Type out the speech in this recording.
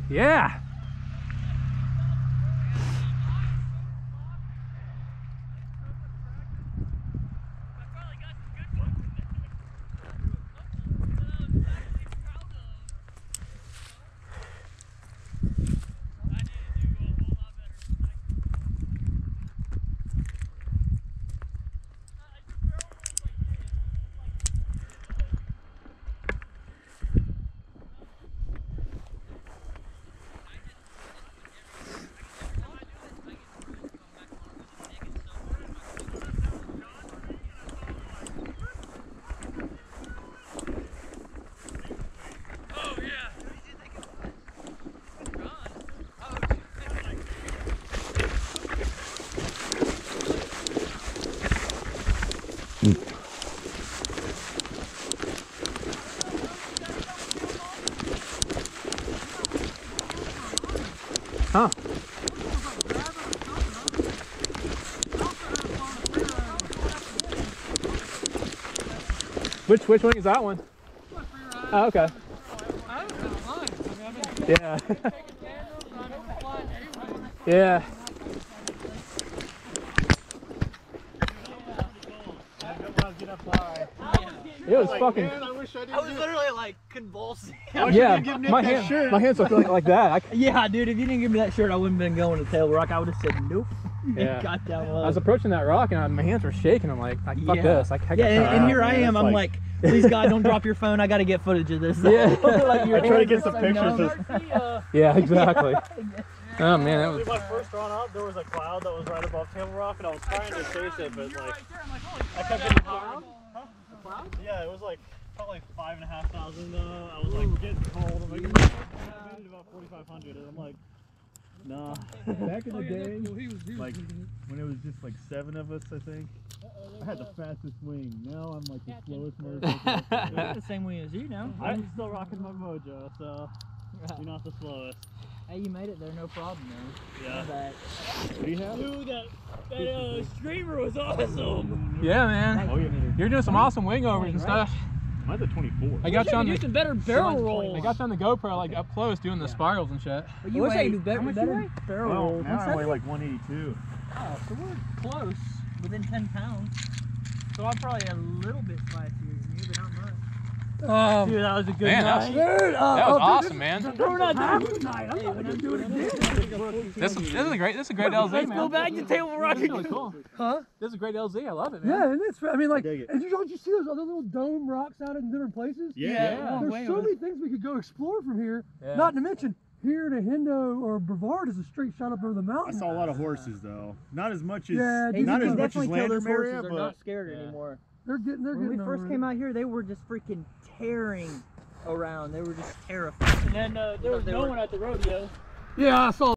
Yeah. Huh. Which one is that one? Oh, okay. Yeah. Yeah. It was fucking. Man, I was literally like convulsing. Yeah, my hands were like that. Yeah, dude, if you didn't give me that shirt, I wouldn't have been going to Tail Rock. I would have said nope. Yeah. Got down low. I was approaching that rock and my hands were shaking. I'm like fuck this. And here I am. I'm like, please God, don't drop your phone. I got to get footage of this. Yeah. Like I try to get some pictures. Yeah, exactly. Oh man, that was. When I first drawn up, there was a cloud that was right above Table Rock, and I was trying to chase it, but like I kept getting cloud. Huh? Cloud? Yeah, it was like probably 5,500 though. I was like getting cold. I'm like, I made it about 4,500, and I'm like, nah. Back in the day, like when it was just like 7 of us, I think. I had the fastest wing. Now I'm like the slowest motorcycle. You're the same wing as you now. I'm still rocking my Mojo, so you're not the slowest. Hey, you made it there, no problem, man. Yeah. What do you have? Dude, that streamer was awesome. Yeah, man. Oh, yeah. You're doing some awesome wing overs and stuff. Mine's a 24. I got you on the better barrel rolls. I got you on the GoPro like up close doing the spirals and shit. But you weigh better barrel rolls. Now I weigh like 182. Oh, so we're close, within 10 pounds. So I'm probably a little bit spicier than you, but not much. Dude, that was a good night. That was awesome, man. We're not doing it tonight. I'm not gonna do it again. This is a great LZ, man. Let's go back to Table Rock. This is really cool. Huh? This is a great LZ. I love it, man. Yeah, and it's. I mean, like, and don't you see those other little dome rocks out in different places? Yeah. There's so many things we could go explore from here. Yeah. Not to mention, here to Hendo or Brevard is a straight shot up over the mountain. I saw a lot of horses though. Not as much as not as much as Landrum area, They're but not scared anymore. They're getting. When we first came out here, they were just freaking tearing around. They were just terrified. And then there was no one at the rodeo. Yeah, I saw.